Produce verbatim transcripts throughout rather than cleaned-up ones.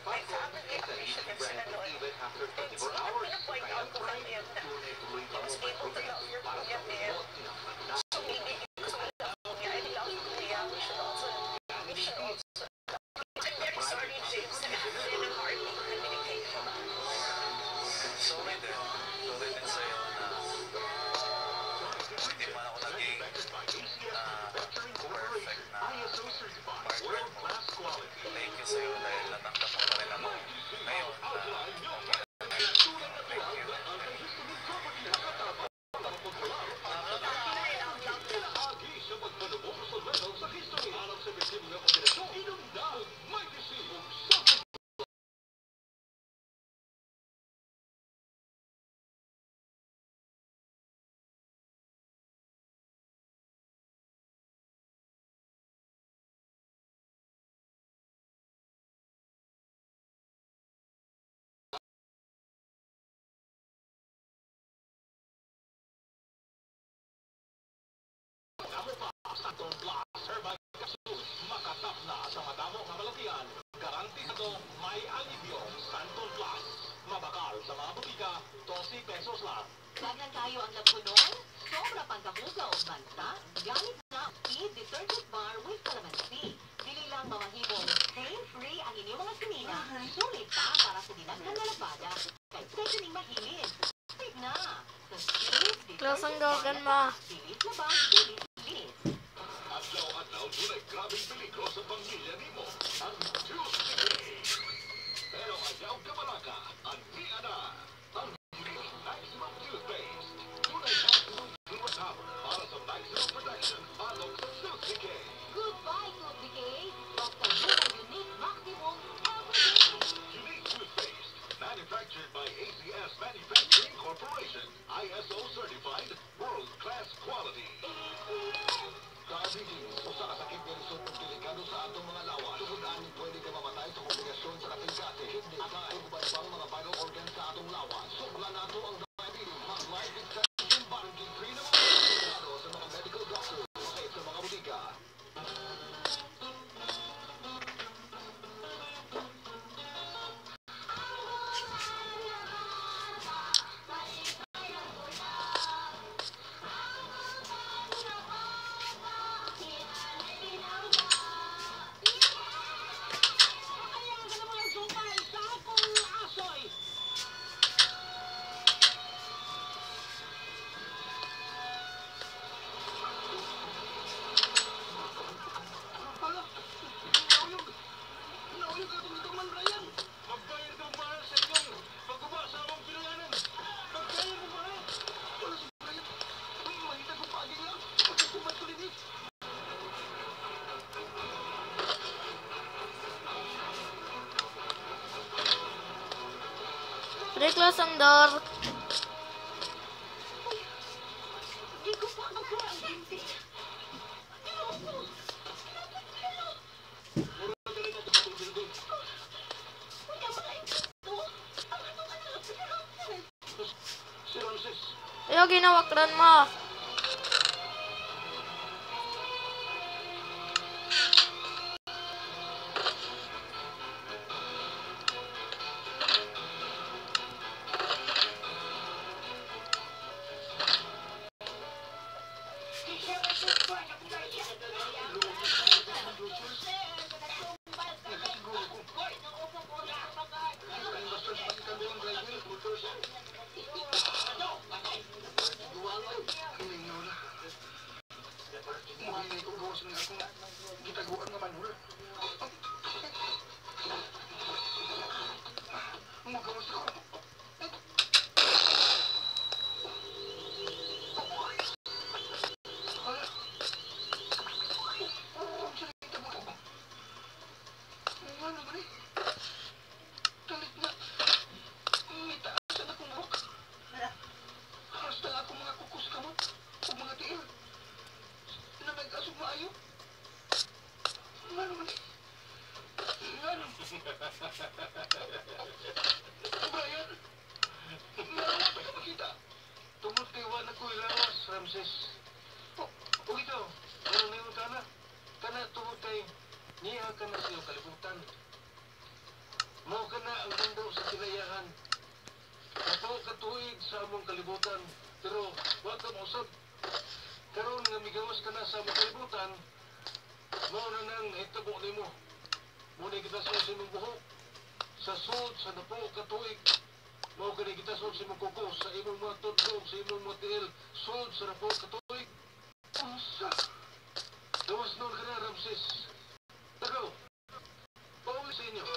may family initiatives sila doon. And so, yung pinapoint out ko lang din na he was able to love your kuya din. So maybe because we love kuya and love kuya, we should also, we should also, I'm very sorry, James, na hindi ng heart communication. Sorry din. Sorry din sa'yo na hindi man ako naging uh, perfect na partner mo. Thank you sa'yo dahil natanggap mo pa rin ako ngayon na thank you. Makatap na sa madamo nga malakihan, garantisado may alibyo. Santon Plus, mabakal sa mga butika, twenty pesos lang. Bagnan kayo ang labunon, sobra pangkahugaw o bansa, galit na feed detergent bar with calamansi. Dili lang mamahimong pain-free ang inyong mga sinina, sulit pa para sa dinaghan na labada. Kay pwede ning mahilin. Sip na! Sa Spirit Close ang Detergent dogan Bar, mo. bilis labas, bilis linis. Adlaw-adlaw dunay grabing peligro sa pamilya nimo. Ang piekabee. Pero ayaw ka malaka, ang niya na. Ang maximum toothpaste. Dunay maximum fluid power para sa maximum protection along sa piekabee. Goodbye, Good Decay! Basta yun ang unique maximum everyday. Unique toothpaste. Manufactured by A C S Manufacturing Corporation. I S O certified, world-class quality. Diabetes, usa ka sakit nga lisod ng delikado sa atong mga lawas. Tungod ani pwede ka mamatay sa komplikasyon sa katingkate, kidney, at uban pang mga vital organs sa atong lawas. Sukla nato ang diabetes, mag life extension, barangay free na mga delikado sa mga medical doctor, okay, sa mga butika. Close ang door. Ayo, ginawakran mo. Brian, meron pa ipakita. Tungod kay wala ko ilawas, Ramses. O, o ito, meron na yung kana. Kana tungod kay niya ka na siyo kalibutan. Mao ka na ang mundo sa kinayahan. Ato katuig sa among kalibutan, pero wa ka mausab. Karon nga migawas ka na sa among kalibutan, mao na nang hitabo nimo. Muna kita sa imong buhok. Sa sud sa napo katuig, mao ka kita sud sa imong kuko, sa imong mga tudlog, sa imong mga tiil, sud sa napo katuig. Unsa? Gawas nun ka na, Ramses. Tagaw, pauli sa inyo.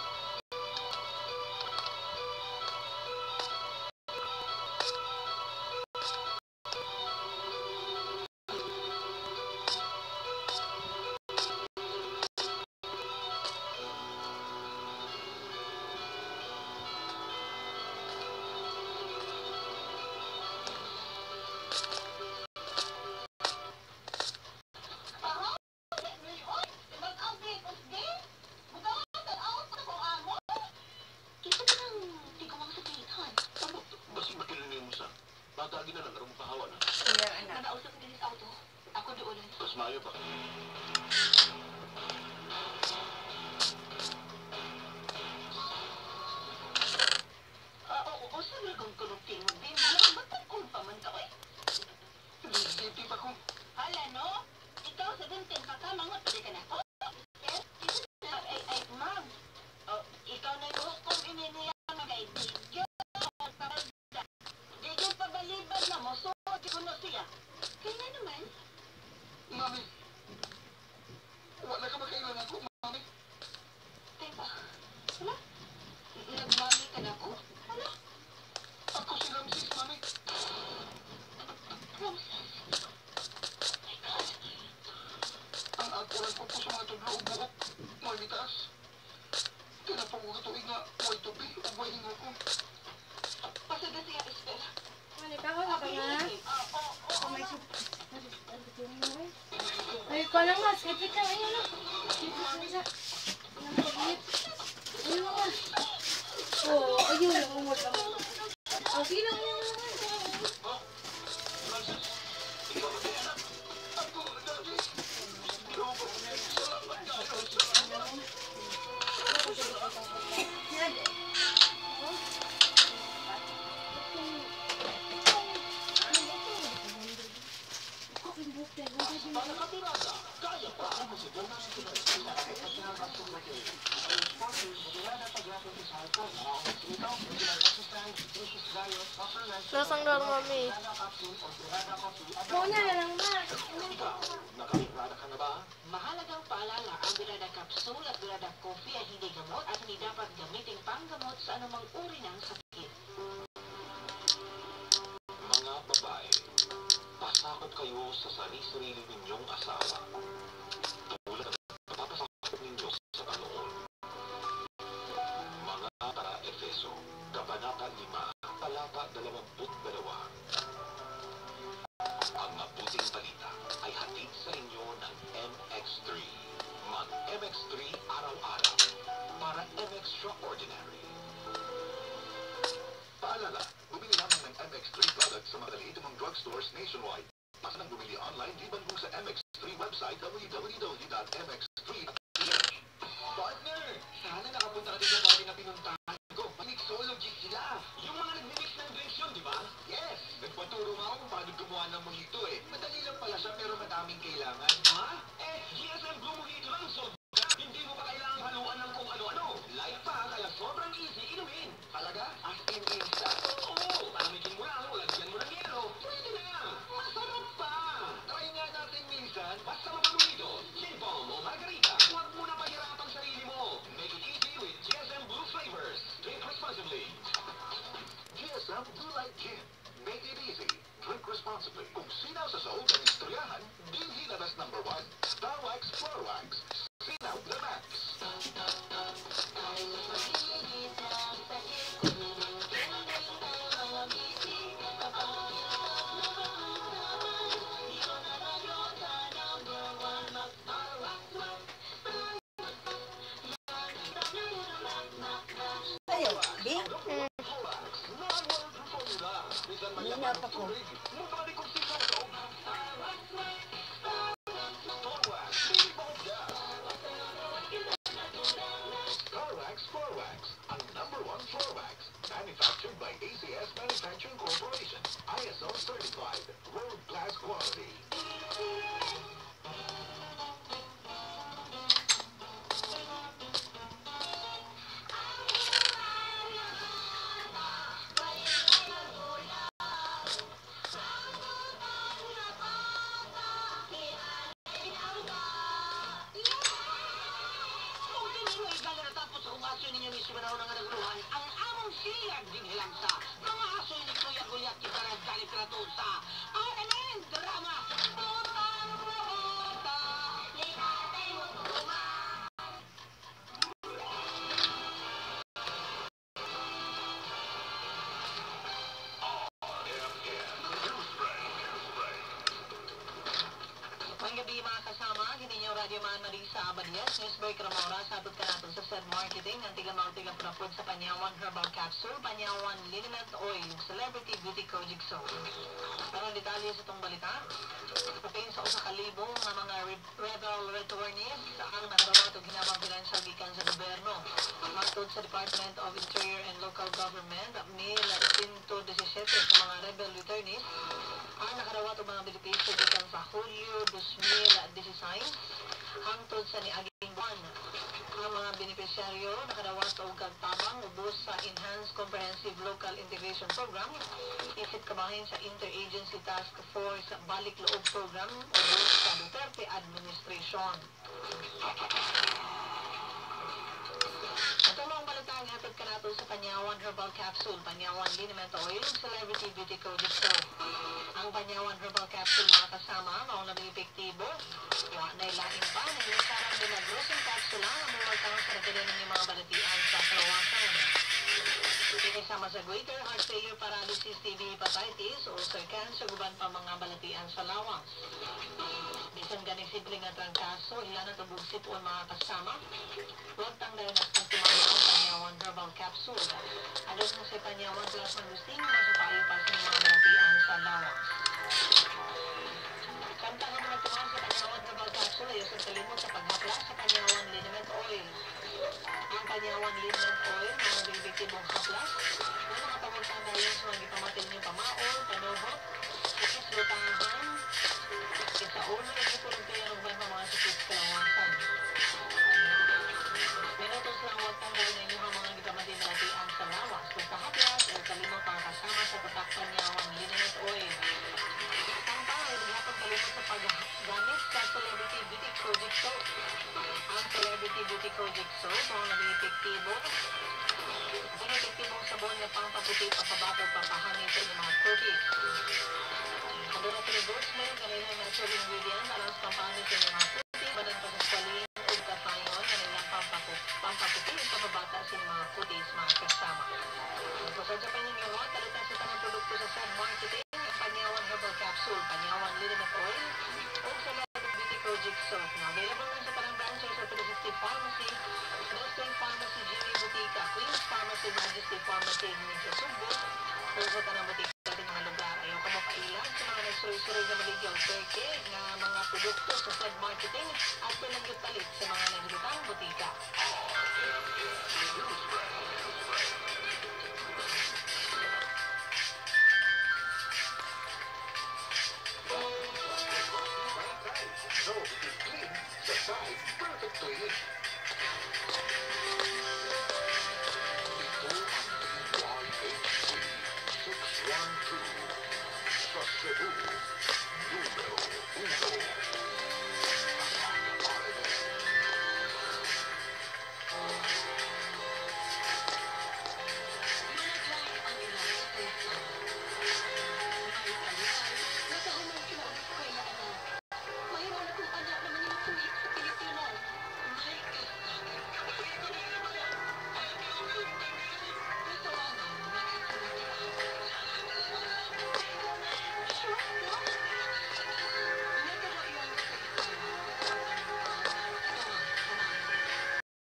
Batagi na lang, karong pahawa na. Iya, anak. Nanausap din sa auto. Ako doon. Mas mayo pa. Ah, oo, oo, sa nagong kulupting mo din. Wala, matagkol pa man ka, oy. Hindi pa ko. Hala, no? Ikaw sa duntin pa ka, mangot pa di ka na ko. Yes, ay, ay, ma'am. Oh, ikaw na yung hukom ininiya mag-aibigyo. Di yung pabalibad na mo, so, di ko na siya. Kaya naman. Mami, wala ka makailan ako, mami. Teka, hala? Nagmami ka na ko? Hala? Ako si Ramses, mami. Ramses. My God. Ang agkuran ko po sa mga tudlo o buhok, may mitaas. Kaya po ko katuig nga, may tupi o may hingo ko. Pasada siya, Esther. Ano ka ko ka nga? Ah, oo, oo, May oo. sup. Ay, ko lang nga. Skipit ka. Ayun na. Skipit ka isa. Ang paglit. Ayun na nga. Oo, ayun na. Umot lang. Oh, sige lang. Ayun na nga. Oh, Ramses, ikaw ba din anak? Ako, Daddy. Ikaw ba? Salamat kayo, salamat. Yan. Para katirada, kaya pa ang musikal na sila. Close ang door, mami. Muna na lang, ma. Nakaprada ka na ba? Mahalagang paalala, ang Birada Capsule at Birada Coffee ay hindi gamot at hindi dapat gamitin panggamot sa anumang uri ng sakit. Mga babae, pasakot kayo sa sarili-sarili ninyong asawa. Tulad ng papasakot ninyo sa Panginoon. Mga para Efeso, Kabanata lima, Talata dalawampu't dalawa. Ang mabuting balita ay hatid sa inyo ng M X three. Mag-M X three araw-araw para M Extraordinary. Paalala, bumili lamang ng M X three products sa mga maliit mong drugstores nationwide. Mas nang bumili online, liban kung sa M X three website w w w dot m x three dot p h. Partner, sana nakapunta ka din sa party na pinuntahan ko. Mixology sila. Yung mga nagmimix ng drinks yun, di ba? Yes. Nagpaturo nga ako kung paano gumawa ng mojito eh. Madali lang pala siya pero madaming kailangan. Ha? Eh, G S M Blue Mojito lang, solve ka. Hindi mo pa kailangan haluan ng kung ano-ano. Light pa, kaya sobrang easy inumin. Talaga? As in instant? Oo. Palamikin mo lang, lagyan mo ng yelo. Pwede na. Masarap pa. Try nga natin minsan. Basta mapamulito. Sinpom o margarita. Huwag mo na mahirapan sarili mo. Make it easy with G S M Blue flavors. Drink responsibly. G S M Blue Light Gin. Make it easy. Drink responsibly. Kung sinaw sa soul ng istoryahan, dinhi na best number one. Starwax Florwax. Sinaw the max. Ayaw, di? Minap ako. Starwax Florwax. number one floor wax. Manufactured by A C S Manufacturing Corporation. I S O certified. World class quality. Ang among siyag din hilang sa mga asoy ni Kuya Guyat kita na dali krato sa R M N drama. Gabi mga kasama, gininyo radyo man na rin sa Abadiyas, News Break Ramora, sabot ka natin sa Said Marketing, ang tigamang-tigang prapod sa Panyawan Herbal Capsule, Panyawan Liniment Oil, Celebrity Beauty Kojic Soap. Parang detalye sa itong balita, kapin sa usa kalibo ng mga rebel returnees ang nakarawa ito ginabang financial gikan sa gobyerno. Matod sa Department of Interior and Local Government, May seventeen sa mga rebel returnees, ang nakarawa ito mga benepisyo gikan sa Hulyo two thousand sixteen hangtod sa niaging buwan. Ang mga benepisyaryo nakarawat og kagtabang ubos sa Enhanced Comprehensive Local Integration Program isip kabahin sa Interagency Task Force Balik Loob Program ubos sa Duterte Administration. Ito mga balitang hatod ka nato sa Panyawan Herbal Capsule, Panyawan Liniment Oil, Celebrity Beauty Kojic Soap. Ang Panyawan Herbal Capsule mga kasama, mauna may epektibo. Wa na ilahing pa, nangyayarang milagrosing capsule lang ang mga tao sa nagkalinan ng mga balatian sa kawasan. Inisama sa greater heart failure, paralysis, T B, hepatitis, ulcer, cancer, guban pa mga balatian sa lawas. Bisan ganing simple nga trangkaso, ilan na tubugsit o mga kasama. Huwag tangdayan at pagtumayaw ang Panyawan Herbal Capsule. Ano mo si Panyawan plus Magustin, masupayo pa sa mga balatian sa lawas. Samtang ang mga tumaw sa Panyawan Herbal Capsule ay usang kalimot sa paghaplas sa Panyawan Liniment Oil. Ang Panyawan Liniment Oil, mga bibigtibong haplas, na nakatawag sa andayon sa mga gipamatil niyong pamaol, panuhot, ikisbutahan, sa ulo, ito rin kayo ng mga sakit kalawasan. Minutos lang huwag tanggalin ninyo ang mga gipamatil na latian sa lawas. Kung kahaplas, ay kalimot mga kasama sa tatak Panyawan Liniment Oil. Kalimot sa paggamit sa Celebrity Beauty Kojic Soap. Ang Celebrity Beauty Kojic Soap, mga naging epektibo. Ang epektibong sabon na pampaputi, papabatog, papahangin sa mga kutis. Ang doon natin endorsement, kanila natural ingredient, alam sa pampahanit sa mga kutis, badang pagkaswalin, o katayon, kanilang pampaputi, papabata sa mga kutis, mga kasama. Kusad sa panyingawa, talita sa tanang produkto sa Said Marketing, Panyawan Herbal Capsule, Panyawan Liniment Oil, o Celebrity Beauty Kojic Soap. Na available na sa parang branches sa three sixty Pharmacy, Western Pharmacy, Jimmy Butika, Queen's Pharmacy, Majesty Pharmacy, din sa Subo, o sa tanang butika sa mga lugar. Ayaw ka mapailan sa mga nagsuroy-suroy na maligyaw peke na mga produkto sa Said Marketing at pinagpalit sa mga naglutang butika. So it is clean, the size perfectly.